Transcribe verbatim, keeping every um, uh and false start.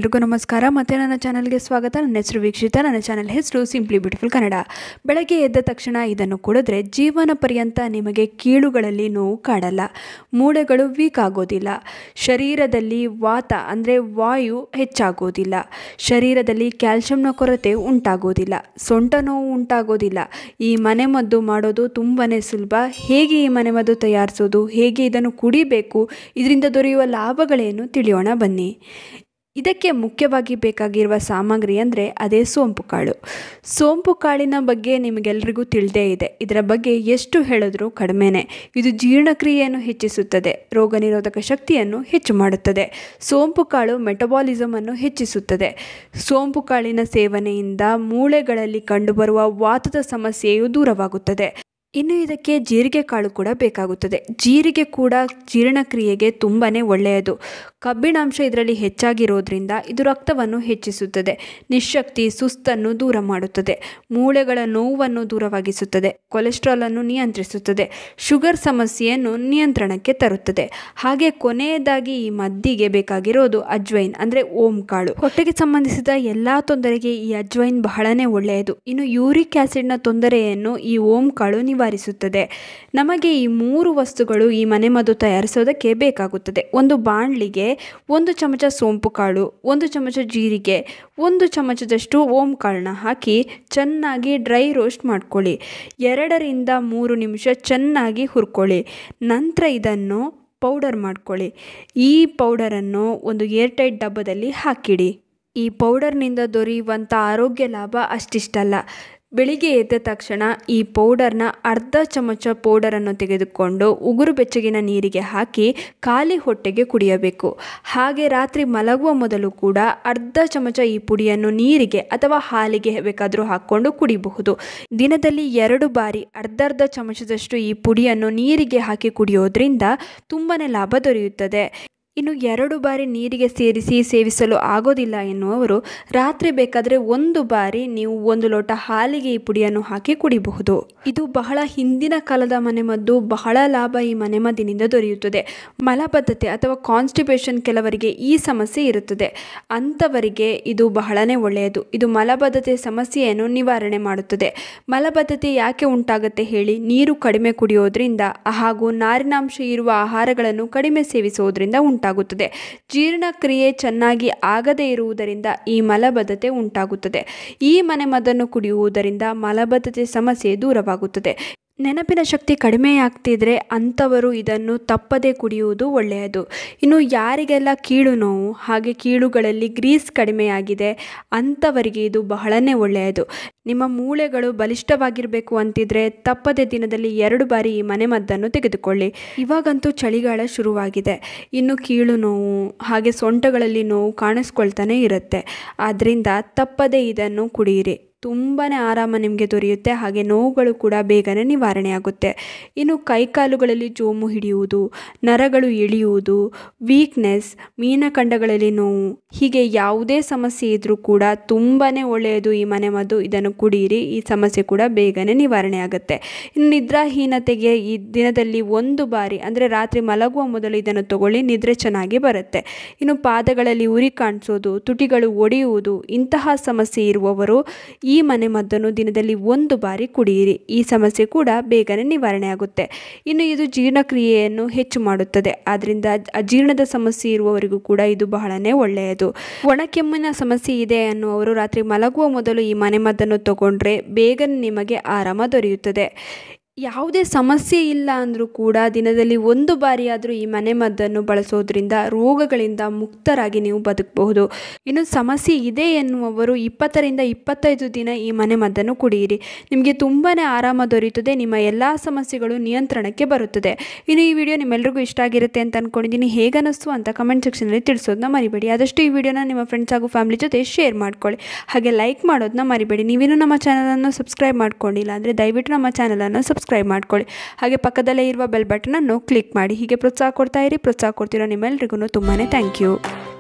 ಎಲ್ರಿಗೂ ನಮಸ್ಕಾರ ಮತ್ತೆ ನನ್ನ ಚಾನೆಲ್ಗೆ ಸ್ವಾಗತ. ನನ್ನ ಹೆಸರು ವೀಕ್ಷಿತ. ನನ್ನ ಚಾನೆಲ್ ಹೆಸರು ಸಿಂಪ್ಲಿ ಬ್ಯೂಟಿಫುಲ್ ಕನ್ನಡ. ಬೆಳಗ್ಗೆ ಎದ್ದ ತಕ್ಷಣ ಇದನ್ನು ಕುಡಿದ್ರೆ ಜೀವನ ಪರ್ಯಂತ ನಿಮಗೆ ಕೀಲುಗಳಲ್ಲಿ ನೋವು ಕಾಡಲ್ಲ, ಮೂಳೆಗಳು ವೀಕ್ ಆಗೋದಿಲ್ಲ, ಶರೀರದಲ್ಲಿ ವಾತ ಅಂದರೆ ವಾಯು ಹೆಚ್ಚಾಗೋದಿಲ್ಲ, ಶರೀರದಲ್ಲಿ ಕ್ಯಾಲ್ಶಿಯಂನ ಕೊರತೆ ಉಂಟಾಗೋದಿಲ್ಲ, ಸೊಂಟ ನೋವು ಉಂಟಾಗೋದಿಲ್ಲ. ಈ ಮನೆಮದ್ದು ಮಾಡೋದು ತುಂಬಾ ಸುಲಭ. ಹೇಗೆ ಈ ಮನೆಮದ್ದು ತಯಾರಿಸೋದು, ಹೇಗೆ ಇದನ್ನು ಕುಡಿಬೇಕು, ಇದರಿಂದ ದೊರೆಯುವ ಲಾಭಗಳೇನು ತಿಳಿಯೋಣ ಬನ್ನಿ. ಇದಕ್ಕೆ ಮುಖ್ಯವಾಗಿ ಬೇಕಾಗಿರುವ ಸಾಮಗ್ರಿ ಅಂದರೆ ಅದೇ ಸೋಂಪು ಕಾಳು. ಸೋಂಪು ಕಾಳಿನ ಬಗ್ಗೆ ನಿಮಗೆಲ್ಲರಿಗೂ ತಿಳಿದೇ ಇದೆ. ಇದರ ಬಗ್ಗೆ ಎಷ್ಟು ಹೇಳಿದ್ರೂ ಕಡಿಮೆನೇ. ಇದು ಜೀರ್ಣಕ್ರಿಯೆಯನ್ನು ಹೆಚ್ಚಿಸುತ್ತದೆ, ರೋಗ ನಿರೋಧಕ ಶಕ್ತಿಯನ್ನು ಹೆಚ್ಚು ಮಾಡುತ್ತದೆ. ಸೋಂಪು ಕಾಳು ಮೆಟಬಾಲಿಸಮನ್ನು ಹೆಚ್ಚಿಸುತ್ತದೆ. ಸೋಂಪು ಕಾಳಿನ ಸೇವನೆಯಿಂದ ಮೂಳೆಗಳಲ್ಲಿ ಕಂಡುಬರುವ ವಾತದ ಸಮಸ್ಯೆಯು ದೂರವಾಗುತ್ತದೆ. ಇನ್ನು ಇದಕ್ಕೆ ಜೀರಿಗೆ ಕಾಳು ಕೂಡ ಬೇಕಾಗುತ್ತದೆ. ಜೀರಿಗೆ ಕೂಡ ಜೀರ್ಣಕ್ರಿಯೆಗೆ ತುಂಬಾ ಒಳ್ಳೆಯದು. ಕಬ್ಬಿಣಾಂಶ ಇದರಲ್ಲಿ ಹೆಚ್ಚಾಗಿರೋದ್ರಿಂದ ಇದು ರಕ್ತವನ್ನು ಹೆಚ್ಚಿಸುತ್ತದೆ, ನಿಶಕ್ತಿ ಸುಸ್ತನ್ನು ದೂರ ಮಾಡುತ್ತದೆ, ಮೂಳೆಗಳ ನೋವನ್ನು ದೂರವಾಗಿಸುತ್ತದೆ, ಕೊಲೆಸ್ಟ್ರಾಲನ್ನು ನಿಯಂತ್ರಿಸುತ್ತದೆ, ಶುಗರ್ ಸಮಸ್ಯೆಯನ್ನು ನಿಯಂತ್ರಣಕ್ಕೆ ತರುತ್ತದೆ. ಹಾಗೆ ಕೊನೆಯದಾಗಿ ಈ ಮದ್ದಿಗೆ ಬೇಕಾಗಿರೋದು ಅಜ್ವೈನ್ ಅಂದರೆ ಓಂ ಕಾಳು. ಹೊಟ್ಟೆಗೆ ಸಂಬಂಧಿಸಿದ ಎಲ್ಲ ತೊಂದರೆಗೆ ಈ ಅಜ್ವೈನ್ ಬಹಳನೇ ಒಳ್ಳೆಯದು. ಇನ್ನು ಯೂರಿಕ್ ಆಸಿಡ್ನ ತೊಂದರೆಯನ್ನು ಈ ಓಂ ಕಾಳು ನಿವಾರಿಸುತ್ತದೆ. ನಮಗೆ ಈ ಮೂರು ವಸ್ತುಗಳು ಈ ಮನೆಮದ್ದು ತಯಾರಿಸೋದಕ್ಕೆ ಬೇಕಾಗುತ್ತದೆ. ಒಂದು ಬಾಣಲಿಗೆ ಒಂದು ಚಮಚ ಸೋಂಪು ಕಾಳು, ಒಂದು ಚಮಚ ಜೀರಿಗೆ, ಒಂದು ಚಮಚದಷ್ಟು ಓಂ ಕಾಳನ್ನ ಹಾಕಿ ಚೆನ್ನಾಗಿ ಡ್ರೈ ರೋಸ್ಟ್ ಮಾಡ್ಕೊಳ್ಳಿ. ಎರಡರಿಂದ ಮೂರು ನಿಮಿಷ ಚೆನ್ನಾಗಿ ಹುರ್ಕೊಳ್ಳಿ. ನಂತರ ಇದನ್ನು ಪೌಡರ್ ಮಾಡ್ಕೊಳ್ಳಿ. ಈ ಪೌಡರನ್ನು ಒಂದು ಏರ್ಟೈಟ್ ಡಬ್ಬದಲ್ಲಿ ಹಾಕಿಡಿ. ಈ ಪೌಡರ್ನಿಂದ ದೊರೆಯುವಂಥ ಆರೋಗ್ಯ ಲಾಭ ಅಷ್ಟಿಷ್ಟಲ್ಲ. ಬೆಳಿಗ್ಗೆ ಎದ್ದ ತಕ್ಷಣ ಈ ಪೌಡರ್ನ ಅರ್ಧ ಚಮಚ ಪೌಡರನ್ನು ತೆಗೆದುಕೊಂಡು ಉಗುರು ಬೆಚ್ಚಗಿನ ನೀರಿಗೆ ಹಾಕಿ ಖಾಲಿ ಹೊಟ್ಟೆಗೆ ಕುಡಿಯಬೇಕು. ಹಾಗೆ ರಾತ್ರಿ ಮಲಗುವ ಮೊದಲು ಕೂಡ ಅರ್ಧ ಚಮಚ ಈ ಪುಡಿಯನ್ನು ನೀರಿಗೆ ಅಥವಾ ಹಾಲಿಗೆ ಬೇಕಾದರೂ ಹಾಕ್ಕೊಂಡು ಕುಡಿಬಹುದು. ದಿನದಲ್ಲಿ ಎರಡು ಬಾರಿ ಅರ್ಧರ್ಧ ಚಮಚದಷ್ಟು ಈ ಪುಡಿಯನ್ನು ನೀರಿಗೆ ಹಾಕಿ ಕುಡಿಯೋದ್ರಿಂದ ತುಂಬಾ ಲಾಭ ದೊರೆಯುತ್ತದೆ. ಇನ್ನು ಎರಡು ಬಾರಿ ನೀರಿಗೆ ಸೇರಿಸಿ ಸೇವಿಸಲು ಆಗೋದಿಲ್ಲ ಎನ್ನುವವರು ರಾತ್ರಿ ಬೇಕಾದರೆ ಒಂದು ಬಾರಿ ನೀವು ಒಂದು ಲೋಟ ಹಾಲಿಗೆ ಈ ಪುಡಿಯನ್ನು ಹಾಕಿ ಕುಡಿಬಹುದು. ಇದು ಬಹಳ ಹಿಂದಿನ ಕಾಲದ ಮನೆಮದ್ದು. ಬಹಳ ಲಾಭ ಈ ಮನೆಮದ್ದಿನಿಂದ ದೊರೆಯುತ್ತದೆ. ಮಲಬದ್ಧತೆ ಅಥವಾ ಕಾನ್ಸ್ಟಿಪೇಷನ್ ಕೆಲವರಿಗೆ ಈ ಸಮಸ್ಯೆ ಇರುತ್ತದೆ. ಅಂಥವರಿಗೆ ಇದು ಬಹಳನೇ ಒಳ್ಳೆಯದು. ಇದು ಮಲಬದ್ಧತೆ ಸಮಸ್ಯೆಯನ್ನು ನಿವಾರಣೆ ಮಾಡುತ್ತದೆ. ಮಲಬದ್ಧತೆ ಯಾಕೆ ಉಂಟಾಗುತ್ತೆ ಹೇಳಿ? ನೀರು ಕಡಿಮೆ ಕುಡಿಯೋದ್ರಿಂದ ಹಾಗೂ ನಾರಿನಾಂಶ ಇರುವ ಆಹಾರಗಳನ್ನು ಕಡಿಮೆ ಸೇವಿಸೋದ್ರಿಂದ ಉಂಟಾಗುತ್ತದೆ. ಜೀರ್ಣಕ್ರಿಯೆ ಚೆನ್ನಾಗಿ ಆಗದೇ ಇರುವುದರಿಂದ ಈ ಮಲಬದ್ಧತೆ ಉಂಟಾಗುತ್ತದೆ. ಈ ಮನೆಮದ್ದನ್ನು ಕುಡಿಯುವುದರಿಂದ ಮಲಬದ್ಧತೆ ಸಮಸ್ಯೆ ದೂರವಾಗುತ್ತದೆ. ನೆನಪಿನ ಶಕ್ತಿ ಕಡಿಮೆಯಾಗ್ತಿದ್ರೆ ಅಂಥವರು ಇದನ್ನು ತಪ್ಪದೇ ಕುಡಿಯುವುದು ಒಳ್ಳೆಯದು. ಇನ್ನು ಯಾರಿಗೆಲ್ಲ ಕೀಳು ನೋವು ಹಾಗೆ ಕೀಳುಗಳಲ್ಲಿ ಗ್ರೀಸ್ ಕಡಿಮೆಯಾಗಿದೆ ಅಂಥವರಿಗೆ ಇದು ಬಹಳನೇ ಒಳ್ಳೆಯದು. ನಿಮ್ಮ ಮೂಳೆಗಳು ಬಲಿಷ್ಠವಾಗಿರಬೇಕು ಅಂತಿದ್ರೆ ತಪ್ಪದೇ ದಿನದಲ್ಲಿ ಎರಡು ಬಾರಿ ಈ ಮನೆಮದ್ದನ್ನು ತೆಗೆದುಕೊಳ್ಳಿ. ಇವಾಗಂತೂ ಚಳಿಗಾಲ ಶುರುವಾಗಿದೆ. ಇನ್ನು ಕೀಳು ನೋವು ಹಾಗೆ ಸೊಂಟಗಳಲ್ಲಿ ನೋವು ಕಾಣಿಸ್ಕೊಳ್ತಾನೆ ಇರುತ್ತೆ. ಆದ್ದರಿಂದ ತಪ್ಪದೇ ಇದನ್ನು ಕುಡಿಯಿರಿ. ತುಂಬಾ ಆರಾಮ ನಿಮಗೆ ದೊರೆಯುತ್ತೆ. ಹಾಗೆ ನೋವುಗಳು ಕೂಡ ಬೇಗನೆ ನಿವಾರಣೆ ಆಗುತ್ತೆ. ಇನ್ನು ಕೈಕಾಲುಗಳಲ್ಲಿ ಜೋಮು ಹಿಡಿಯುವುದು, ನರಗಳು ಎಳೆಯುವುದು, ವೀಕ್ನೆಸ್, ಮೀನಖಂಡಗಳಲ್ಲಿ ನೋವು, ಹೀಗೆ ಯಾವುದೇ ಸಮಸ್ಯೆ ಇದ್ದರೂ ಕೂಡ ತುಂಬಾ ಒಳ್ಳೆಯದು ಈ ಮನೆಮದ್ದು. ಇದನ್ನು ಕುಡಿಯಿರಿ. ಈ ಸಮಸ್ಯೆ ಕೂಡ ಬೇಗನೆ ನಿವಾರಣೆ ಆಗುತ್ತೆ. ಇನ್ನು ನಿದ್ರಾಹೀನತೆಗೆ ಈ ದಿನದಲ್ಲಿ ಒಂದು ಬಾರಿ ಅಂದರೆ ರಾತ್ರಿ ಮಲಗುವ ಮೊದಲು ಇದನ್ನು ತಗೊಳ್ಳಿ. ನಿದ್ರೆ ಚೆನ್ನಾಗಿ ಬರುತ್ತೆ. ಇನ್ನು ಪಾದಗಳಲ್ಲಿ ಉರಿ ಕಾಣಿಸೋದು, ತುಟಿಗಳು ಒಡೆಯುವುದು, ಇಂತಹ ಸಮಸ್ಯೆ ಇರುವವರು ಈ ಮನೆಮದ್ದನ್ನು ದಿನದಲ್ಲಿ ಒಂದು ಬಾರಿ ಕುಡಿಯಿರಿ. ಈ ಸಮಸ್ಯೆ ಕೂಡ ಬೇಗನೆ ನಿವಾರಣೆ ಆಗುತ್ತೆ. ಇನ್ನು ಇದು ಜೀರ್ಣಕ್ರಿಯೆಯನ್ನು ಹೆಚ್ಚು ಮಾಡುತ್ತದೆ. ಆದ್ದರಿಂದ ಅಜೀರ್ಣದ ಸಮಸ್ಯೆ ಇರುವವರಿಗೂ ಕೂಡ ಇದು ಬಹಳನೇ ಒಳ್ಳೆಯದು. ಒಣಕೆಮ್ಮಿನ ಸಮಸ್ಯೆ ಇದೆ ಅನ್ನುವರು ರಾತ್ರಿ ಮಲಗುವ ಮೊದಲು ಈ ಮನೆಮದ್ದನ್ನು ತಗೊಂಡ್ರೆ ಬೇಗನೆ ನಿಮಗೆ ಆರಾಮ ದೊರೆಯುತ್ತದೆ. ಯಾವುದೇ ಸಮಸ್ಯೆ ಇಲ್ಲ ಅಂದರೂ ಕೂಡ ದಿನದಲ್ಲಿ ಒಂದು ಬಾರಿಯಾದರೂ ಈ ಮನೆಮದ್ದನ್ನು ಬಳಸೋದ್ರಿಂದ ರೋಗಗಳಿಂದ ಮುಕ್ತರಾಗಿ ನೀವು ಬದುಕಬಹುದು. ಇನ್ನು ಸಮಸ್ಯೆ ಇದೆ ಎನ್ನುವವರು ಇಪ್ಪತ್ತರಿಂದ ಇಪ್ಪತ್ತೈದು ದಿನ ಈ ಮನೆಮದ್ದನ್ನು ಕುಡಿಯಿರಿ. ನಿಮಗೆ ತುಂಬಾ ಆರಾಮ ದೊರೆಯುತ್ತದೆ. ನಿಮ್ಮ ಎಲ್ಲ ಸಮಸ್ಯೆಗಳು ನಿಯಂತ್ರಣಕ್ಕೆ ಬರುತ್ತದೆ. ಇನ್ನು ಈ ವಿಡಿಯೋ ನಿಮ್ಮೆಲ್ಲರಿಗೂ ಇಷ್ಟ ಆಗಿರುತ್ತೆ ಅಂತ ಅಂದ್ಕೊಂಡಿದ್ದೀನಿ. ಹೇಗನ್ನಿಸ್ತು ಅಂತ ಕಮೆಂಟ್ ಸೆಕ್ಷನಲ್ಲಿ ತಿಳಿಸೋದನ್ನ ಮರಿಬೇಡಿ. ಆದಷ್ಟು ಈ ವಿಡಿಯೋನ ನಿಮ್ಮ ಫ್ರೆಂಡ್ಸ್ ಹಾಗೂ ಫ್ಯಾಮಿಲಿ ಜೊತೆ ಶೇರ್ ಮಾಡ್ಕೊಳ್ಳಿ. ಹಾಗೆ ಲೈಕ್ ಮಾಡೋದನ್ನ ಮರಿಬೇಡಿ. ನೀವೇನು ನಮ್ಮ ಚಾನಲನ್ನು ಸಬ್ಸ್ಕ್ರೈಬ್ ಮಾಡ್ಕೊಂಡಿಲ್ಲ ಅಂದರೆ ದಯವಿಟ್ಟು ನಮ್ಮ ಚಾನಲನ್ನು ಸಬ್ಸ್ಕ್ರೈಬ್ ಮಾಡ್ಕೊಳ್ಳಿ. ಹಾಗೆ ಪಕ್ಕದಲ್ಲೇ ಇರುವ ಬೆಲ್ ಬಟನ್ ಅನ್ನು ಕ್ಲಿಕ್ ಮಾಡಿ. ಹೀಗೆ ಪ್ರೋತ್ಸಾಹ ಕೊಡ್ತಾ ಇರಿ. ಪ್ರೋತ್ಸಾಹ ಕೊಡ್ತಿರೋ ನಿಮ್ಮೆಲ್ಲರಿಗೂ ತುಂಬಾನೇ ಥ್ಯಾಂಕ್ ಯು.